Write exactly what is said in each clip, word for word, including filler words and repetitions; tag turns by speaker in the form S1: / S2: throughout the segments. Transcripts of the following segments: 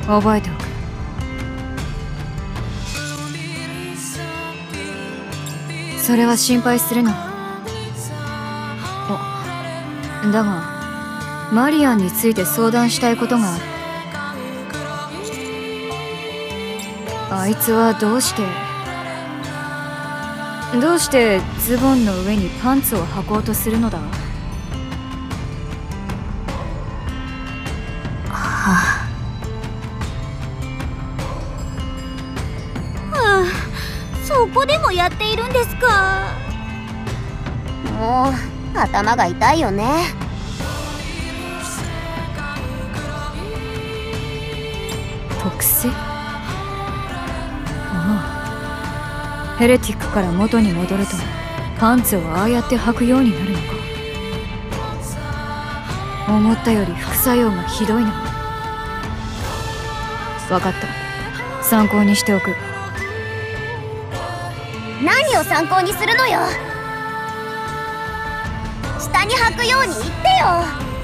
S1: 覚えておく。それは心配するな。おだがマリアンについて相談したいことがある。あいつはどうしてどうしてズボンの上にパンツを履こうとするのだ。
S2: はあ、はあ、そこでもやっているんですか。
S3: もう頭が痛いよね。
S1: 特性？ああ、ヘレティックから元に戻るとパンツをああやって履くようになるのか。思ったより副作用がひどいな。分かった、参考にしておく。
S3: 何を参考にするのよ。下に履くように言ってよ。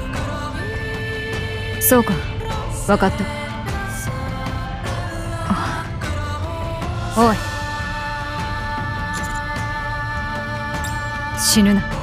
S1: そうか、分かった。おい、死ぬな。